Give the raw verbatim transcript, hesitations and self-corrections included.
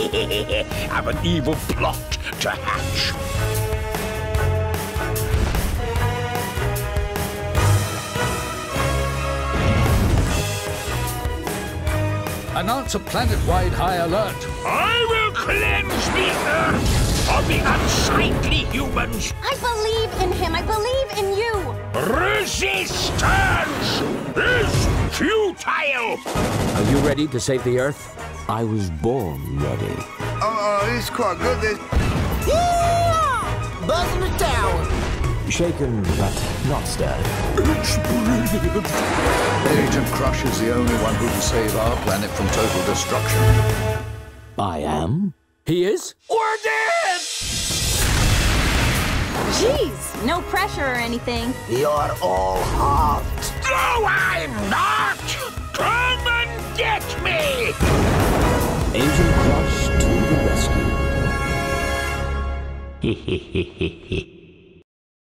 have an evil plot to hatch. Announce a planet-wide high alert. I will cleanse the earth of the unsightly humans. I believe in him. I believe in you. Resistance is futile. Are you ready to save the Earth? I was born ready. Oh, uh, it's quite good, this. Yeah! Buzz in the tower. Shaken, but not stirred. It's brilliant. Agent Crush is the only one who can save our planet from total destruction. I am? He is? We're dead! Jeez, no pressure or anything. You're all hot. No, I'm not! Come and get me! Agent Crush to the rescue. Hehehehe.